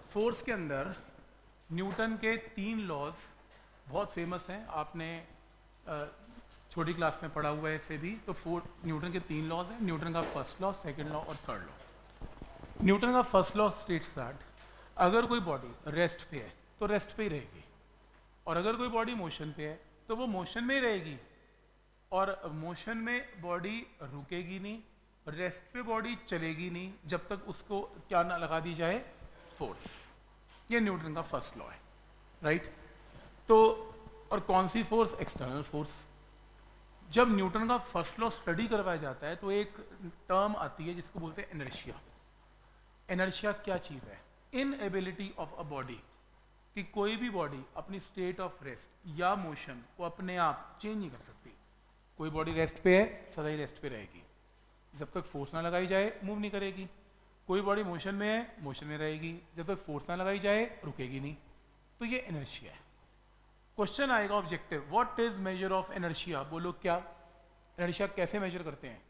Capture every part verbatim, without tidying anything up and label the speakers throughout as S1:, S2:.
S1: Force के अंदर Newton के तीन लॉज बहुत फेमस हैं, आपने छोटी क्लास में पढ़ा हुआ है इसे भी। तो फोर न्यूटन के तीन लॉज हैं, न्यूटन का फर्स्ट लॉ, सेकंड लॉ और थर्ड लॉ। न्यूटन का फर्स्ट लॉ स्टेट्स दैट अगर कोई बॉडी रेस्ट पे है तो रेस्ट पे ही रहेगी, और अगर कोई बॉडी मोशन पे है तो वो मोशन में ही रहेगी, और मोशन में बॉडी रुकेगी नहीं, रेस्ट पे बॉडी चलेगी नहीं जब तक उसको क्या ना लगा दी जाए, फोर्स। ये न्यूटन का फर्स्ट लॉ है, राइट। तो और कौन सी फोर्स? External force. जब न्यूटन का फर्स्ट लॉ स्टडी करवाया जाता है तो एक टर्म आती है जिसको बोलते हैं इनर्शिया। इनर्शिया क्या चीज है? इनएबिलिटी ऑफ अ बॉडी, कि कोई भी बॉडी अपनी स्टेट ऑफ रेस्ट या मोशन को अपने आप चेंज नहीं कर सकती। कोई बॉडी रेस्ट पे है, सदा ही रेस्ट पे रहेगी, जब तक फोर्स ना लगाई जाए मूव नहीं करेगी। कोई बॉडी मोशन में है, मोशन में रहेगी, जब तक फोर्स ना लगाई जाए रुकेगी नहीं। तो ये इनर्शिया है। क्वेश्चन आएगा objective, what is measure of inertia? बोलो क्या? इनर्शिया कैसे मेजर करते हैं?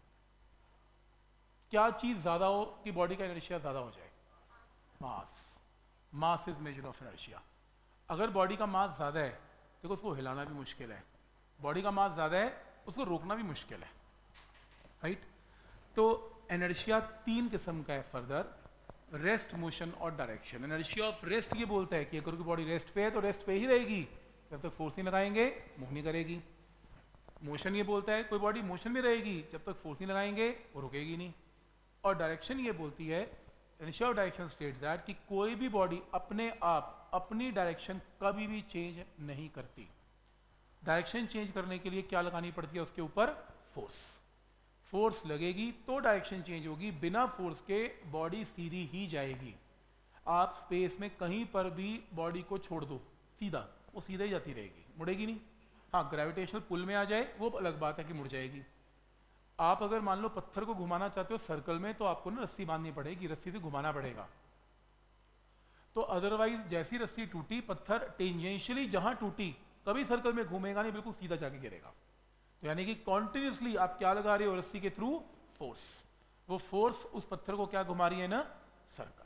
S1: क्या चीज ज्यादा हो कि बॉडी का इनर्शिया ज्यादा हो जाए? Mass. Mass is measure of inertia. अगर बॉडी का मास ज्यादा है, देखो उसको हिलाना भी मुश्किल है, बॉडी का मास ज्यादा है उसको रोकना भी मुश्किल है, राइट। तो इनर्शिया तीन किस्म का है फर्दर, रेस्ट, मोशन और डायरेक्शन। इनर्शिया ऑफ रेस्ट ये बोलता है कि अगर कोई बॉडी रेस्ट पे है तो रेस्ट पे ही रहेगी, जब तक फोर्स नहीं लगाएंगे मूव नहीं करेगी। मोशन ये बोलता है कोई बॉडी मोशन में रहेगी, जब तक फोर्स नहीं लगाएंगे वो रुकेगी नहीं। और डायरेक्शन ये बोलती है, inertia of direction states that कि कोई भी बॉडी अपने आप अपनी डायरेक्शन कभी भी चेंज नहीं करती। डायरेक्शन चेंज करने के लिए क्या लगानी पड़ती है उसके ऊपर? फोर्स। फोर्स लगेगी तो डायरेक्शन चेंज होगी, बिना फोर्स के बॉडी सीधी ही जाएगी। आप स्पेस में कहीं पर भी बॉडी को छोड़ दो सीधा, वो सीधा ही जाती रहेगी, मुड़ेगी नहीं। हाँ, ग्रेविटेशनल पुल में आ जाए वो अलग बात है कि मुड़ जाएगी। आप अगर मान लो पत्थर को घुमाना चाहते हो सर्कल में, तो आपको ना रस्सी बांधनी पड़ेगी, रस्सी से घुमाना पड़ेगा। तो अदरवाइज जैसी रस्सी टूटी, पत्थर टेंजेंशियली जहां टूटी कभी सर्कल में घूमेगा नहीं, बिल्कुल सीधा जाके गिरेगा। तो यानी कि कॉन्टिन्यूसली आप क्या लगा रहे हो रस्सी के थ्रू? फोर्स। वो फोर्स उस पत्थर को क्या घुमा रही है ना? Circle,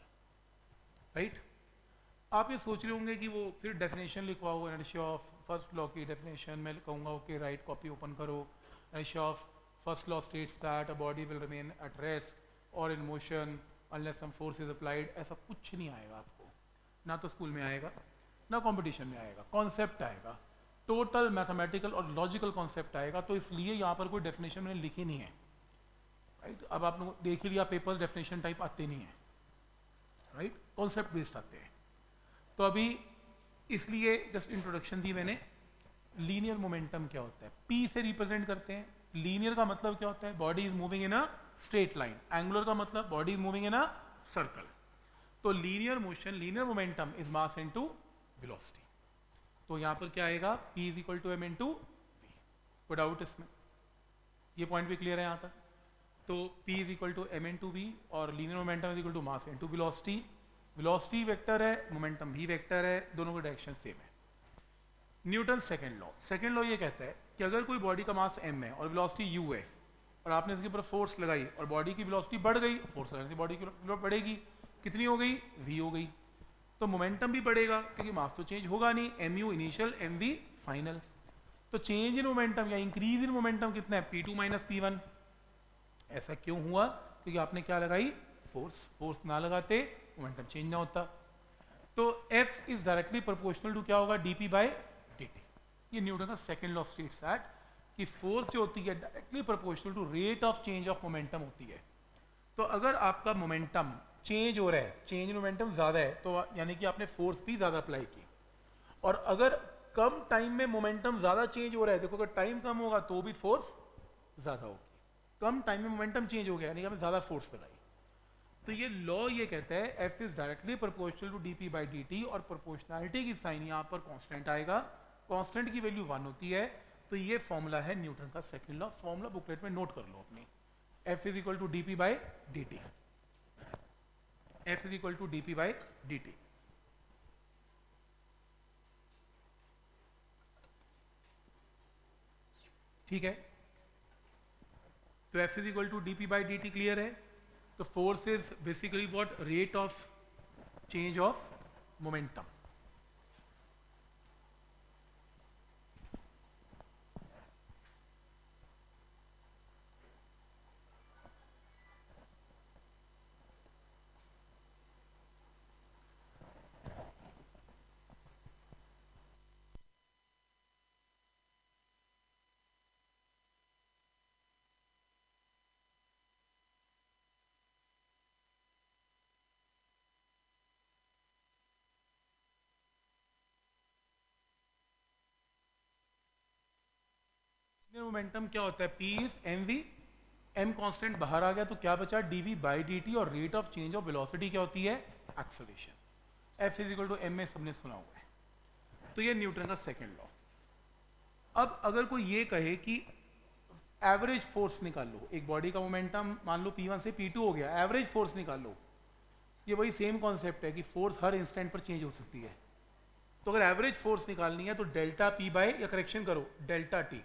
S1: right. आप ये सोच रहे होंगे कि वो फिर डेफिनेशन लिखवा हुआ इनर्शिया ऑफ फर्स्ट लॉ की डेफिनेशन मैं कहूंगा ओके राइट, कॉपी ओपन करो। Inertia of first law states that a body will remain at rest और in motion unless some force is applied. ऐसा कुछ नहीं आएगा आपको, ना तो स्कूल में आएगा ना कंपटीशन में आएगा। कॉन्सेप्ट आएगा, टोटल मैथमेटिकल और लॉजिकल कॉन्सेप्ट आएगा। तो इसलिए यहाँ पर कोई डेफिनेशन मैंने लिखी नहीं है, राइट। अब आप लोग देख ही लिया, पेपर डेफिनेशन टाइप आते नहीं है, राइट, कॉन्सेप्ट बेस्ड आते हैं। तो अभी इसलिए जस्ट इंट्रोडक्शन दी मैंने। लीनियर मोमेंटम क्या होता है? पी से रिप्रेजेंट करते हैं। लीनियर का मतलब क्या होता है? Body is moving in a straight line. Angular का मतलब body is moving in a circle. तो linear motion, linear momentum is mass into velocity. तो यहां पर क्या आएगा? P is equal to m into v. कोई डाउट इसमें? ये पॉइंट भी क्लियर है यहां तक? तो P is equal to m into v और linear momentum is equal to mass into velocity. Velocity vector है, मोमेंटम भी वेक्टर है, दोनों की डायरेक्शन सेम है। Newton second law, second law ये कहता है कि अगर कोई बॉडी का मास m है और वेलोसिटी u है, और आपने इसके ऊपर फोर्स लगाई और बॉडी की वेलोसिटी बढ़ गई, फोर्स लगाने से बॉडी की वेलोसिटी बढ़ेगी, कितनी हो गई? v हो गई। तो मोमेंटम भी बढ़ेगा क्योंकि मास तो चेंज होगा नहीं, mu इनिशियल mv फाइनल। तो चेंज इन मोमेंटम या इंक्रीज इन मोमेंटम कितना है? P two minus p one. ऐसा क्यों हुआ? क्योंकि आपने क्या लगाई? फोर्स। फोर्स ना लगाते मोमेंटम चेंज ना होता। तो F is directly proportional to क्या होगा? dp by dt। ये न्यूटन का सेकंड लॉ स्टेट्स दैट कि फोर्स जो होती है directly proportional to rate of change of momentum होती है। तो अगर आपका मोमेंटम चेंज हो रहा है, चेंज इन मोमेंटम ज्यादा है, तो यानी कि आपने फोर्स भी ज्यादा अप्लाई की। और अगर कम टाइम में मोमेंटम ज्यादा चेंज हो रहा है, देखो अगर टाइम कम होगा तो भी फोर्स ज्यादा होगी। कम टाइम में मोमेंटम चेंज हो गया यानी कि आपने ज्यादा फोर्स लगाई। तो ये लॉ ये कहता है F is directly proportional to dp by dt, और प्रोपोर्शनैलिटी की साइन यहाँ पर कांस्टेंट आएगा। कांस्टेंट की वैल्यू वन होती है। तो ये फॉर्मूला है न्यूटन का सेकंड लॉ। फॉर्मूला बुकलेट में नोट कर लो अपनी। F is equal to dp by dt। F is equal to dp by dt। ठीक है, तो F is equal to dp by dt clear है। तो force is basically what? Rate of change of momentum. Momentum क्या होता है? P is m v, m constant बाहर आ गया तो क्या बचा? dv बाई dt, और rate of change of velocity क्या होती है? Acceleration. F is equal to m में सबने सुना हुआ है। तो ये न्यूटन का सेकंड लॉ। अब अगर कोई ये कहे कि एवरेज फोर्स निकाल लो, एक बॉडी का मोमेंटम मान लो P वन से P टू हो गया, एवरेज फोर्स निकाल लो, ये वही सेम कॉन्सेप्ट है कि फोर्स हर इंस्टेंट पर चेंज हो सकती है। तो अगर एवरेज फोर्स निकालनी है तो डेल्टा P बाय, या करेक्शन करो, delta T,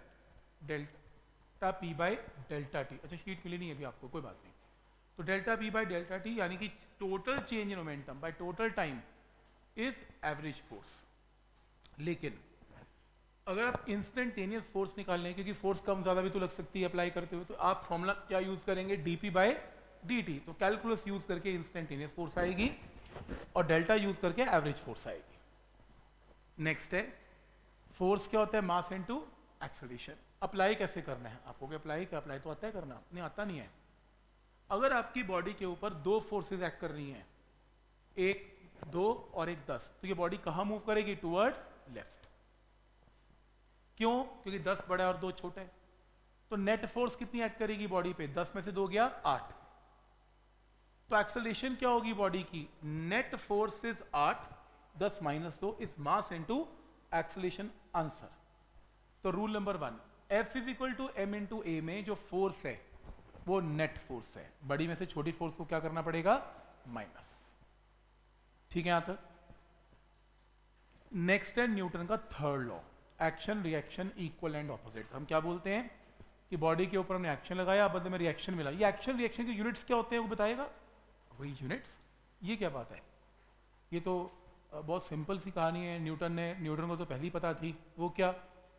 S1: delta P by delta T। अच्छा शीट मिली नहीं है अभी आपको, कोई बात नहीं। तो delta P by delta T यानी कि total change in momentum by total time is average force. लेकिन अगर आप इंस्टेंटेनियस फोर्स निकालने हैं, क्योंकि फोर्स कम ज्यादा भी तो लग सकती है अप्लाई करते हुए, तो आप फॉर्मूला क्या यूज करेंगे? dp by dt। तो कैलकुलस यूज करके इंस्टेंटेनियस फोर्स आएगी और डेल्टा यूज करके एवरेज फोर्स आएगी। नेक्स्ट है फोर्स क्या होता है? मास इनटू एक्सेलरेशन। अप्लाई कैसे करना है आपको? क्या अप्लाई क्या अप्लाई तो आता है करना? नहीं आता नहीं है। अगर आपकी बॉडी के ऊपर दो फोर्सेस एक्ट कर रही हैं, एक दो और एक दस, तो ये बॉडी कहां मूव करेगी? Towards left. क्यों? क्योंकि दस बड़ा है और दो छोटा है। तो नेट फोर्स कितनी एक्ट करेगी बॉडी पे? दस में से दो गया आठ। तो एक्सेलरेशन क्या होगी बॉडी की? नेट फोर्स इज आठ, दस माइनस दो is mass into acceleration answer. तो rule number one, F is equal to m into a में जो फोर्स है वो नेट फोर्स है। बड़ी में से छोटी फोर्स को क्या करना पड़ेगा? माइनस। ठीक है यहां तक? नेक्स्ट है न्यूटन का third law, action reaction equal and opposite. हम क्या बोलते हैं कि बॉडी के ऊपर हमने एक्शन लगाया, बदले में रिएक्शन मिला। ये एक्शन रिएक्शन के यूनिट्स क्या होते हैं वो बताएगा? वही यूनिट्स। ये क्या बात है? ये तो बहुत सिंपल सी कहानी है। न्यूटन ने न्यूटन को तो पहले ही पता थी। वो क्या?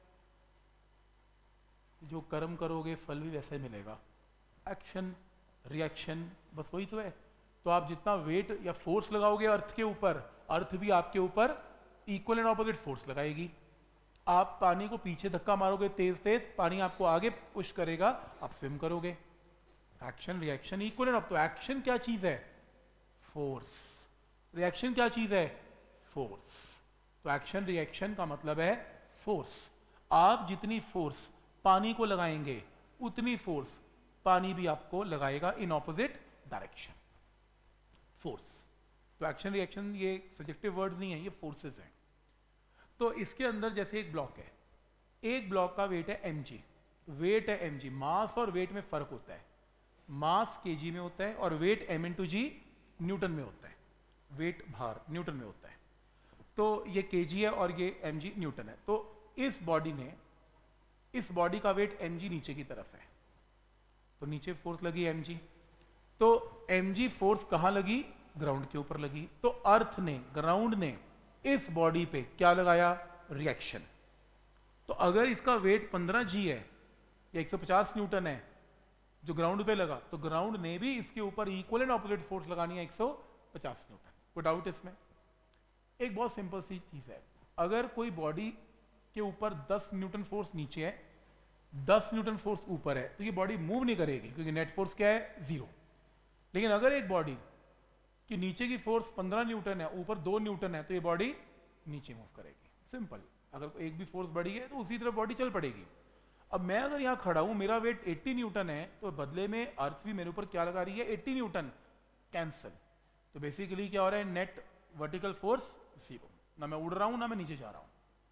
S1: जो कर्म करोगे फल भी वैसा ही मिलेगा। एक्शन रिएक्शन बस वही तो है। तो आप जितना वेट या फोर्स लगाओगे अर्थ के ऊपर, अर्थ भी आपके ऊपर इक्वल एंड ऑपोजिट फोर्स लगाएगी। आप पानी को पीछे धक्का मारोगे तेज तेज, पानी आपको आगे पुश करेगा, आप स्विम करोगे। Action reaction equal and opposite. तो एक्शन क्या चीज है? फोर्स। रिएक्शन क्या चीज है? फोर्स। तो एक्शन रिएक्शन का मतलब है फोर्स। आप जितनी फोर्स पानी को लगाएंगे उतनी फोर्स पानी भी आपको लगाएगा इन ऑपोजिट डायरेक्शन। फोर्स। तो एक्शन रिएक्शन ये सब्जेक्टिव वर्ड्स नहीं है, ये फोर्सेस हैं। तो इसके अंदर जैसे एक ब्लॉक है, एक ब्लॉक का वेट है mg, वेट है mg। मास और वेट में फर्क होता है। मास kg में होता है और weight m into g newton में होता है। वेट भार न्यूटन में होता है। तो ये kg है और ये mg न्यूटन है। तो इस बॉडी ने, इस बॉडी का वेट mg नीचे की तरफ है, तो नीचे फोर्स लगी mg। तो mg फोर्स कहां लगी? ग्राउंड के ऊपर लगी। तो अर्थ ने, ग्राउंड ने इस बॉडी पे क्या लगाया? रिएक्शन। तो अगर इसका वेट पंद्रह जी है या एक सौ पचास न्यूटन है जो ग्राउंड पे लगा, तो ग्राउंड ने भी इसके ऊपर इक्वल एंड ऑपोजिट फोर्स लगानी है एक सौ पचास न्यूटन। कोई डाउट इसमें? एक बहुत सिंपल सी चीज है, अगर कोई बॉडी के ऊपर दस न्यूटन फोर्स नीचे है, दस न्यूटन फोर्स ऊपर है, तो ये बॉडी मूव नहीं करेगी क्योंकि नेट फोर्स क्या है? जीरो। लेकिन अगर एक बॉडी कि नीचे की फोर्स पंद्रह न्यूटन है, ऊपर दो न्यूटन है, तो ये बॉडी नीचे मूव करेगी। सिंपल। अगर एक भी फोर्स बढ़ी है तो उसी तरफ बॉडी चल पड़ेगी। अब मैं अगर यहां खड़ा हूं, मेरा वेट अस्सी न्यूटन है, तो बदले में अर्थ भी मेरे ऊपर क्या लगा रही है? अस्सी न्यूटन। कैंसल। तो बेसिकली क्या हो रहा है? Net vertical force zero. ना मैं उड़ रहा हूं ना मैं नीचे जा रहा हूं।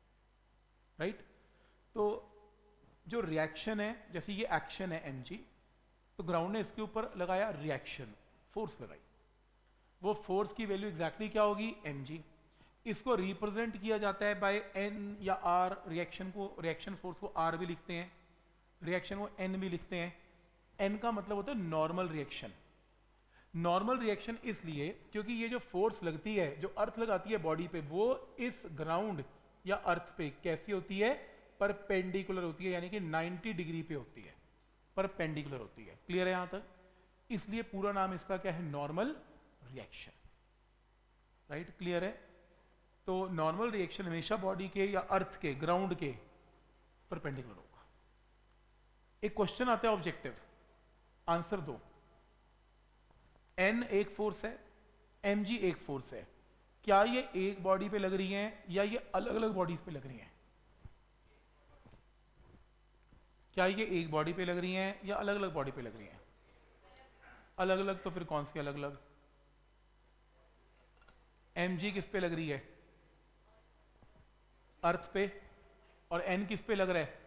S1: राइट? तो जो रिएक्शन है, जैसे ये एक्शन है mg, तो ग्राउंड ने इसके ऊपर लगाया रिएक्शन, फोर्स लगाई। वो फोर्स की वैल्यू एग्जैक्टली क्या होगी? mg। इसको रिप्रेजेंट किया जाता है बाय n या r। रिएक्शन को, रिएक्शन फोर्स को r भी लिखते हैं, रिएक्शन को n भी लिखते हैं। n का मतलब होता है नॉर्मल रिएक्शन। नॉर्मल रिएक्शन इसलिए क्योंकि ये जो फोर्स लगती है, जो अर्थ लगाती है बॉडी पे, वो इस ग्राउंड या अर्थ पे कैसी होती है? परपेंडिकुलर होती है, यानी कि नब्बे डिग्री पे होती है, परपेंडिकुलर होती है। क्लियर है यहां तक? इसलिए पूरा नाम इसका क्या है? Normal reaction. राइट, क्लियर है? तो नॉर्मल रिएक्शन हमेशा बॉडी के या अर्थ के, ग्राउंड के परपेंडिकुलर होगा। एक क्वेश्चन आता है ऑब्जेक्टिव, आंसर दो। एन एक फोर्स है, एम जी एक फोर्स है, क्या ये एक बॉडी पे लग रही हैं या ये अलग अलग बॉडीज पे लग रही हैं? क्या ये एक बॉडी पे लग रही हैं या अलग अलग बॉडी पे लग रही हैं? अलग अलग। तो फिर कौन सी अलग अलग? एम जी किस पे लग रही है? अर्थ पे। और एन किस पे लग रहा है?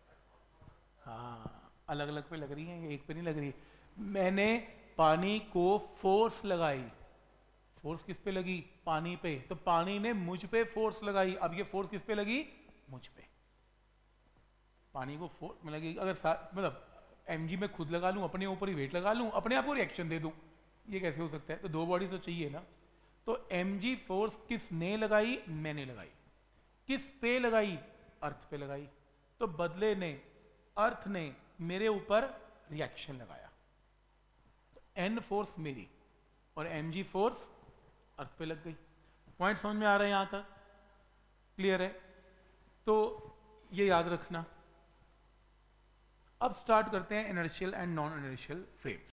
S1: हाँ, अलग अलग पे लग रही हैं, ये एक पे नहीं लग रही। मैंने पानी को फोर्स लगाई, फोर्स किस पे लगी? पानी पे। तो पानी ने मुझ पे फोर्स लगाई, अब ये फोर्स किस पे लगी? मुझ पे। पानी को फोर्स में लगी, अगर मतलब एमजी में खुद लगा लूं, अपने ऊपर ही वेट लगा लूं, अपने आप को रिएक्शन दे दूं, ये कैसे हो सकता है? तो दो बॉडी तो चाहिए ना। तो एमजी फोर्स किसने लगाई? मैंने लगाई। किस पे लगाई? अर्थ पे लगाई। तो बदले ने, अर्थ ने मेरे ऊपर रिएक्शन लगाया। तो एन फोर्स मेरी और एमजी फोर्स अर्थ पे लग गई। पॉइंट समझ में आ रहा है यहां तक? क्लियर है? तो ये याद रखना। अब स्टार्ट करते हैं inertial and non inertial frames.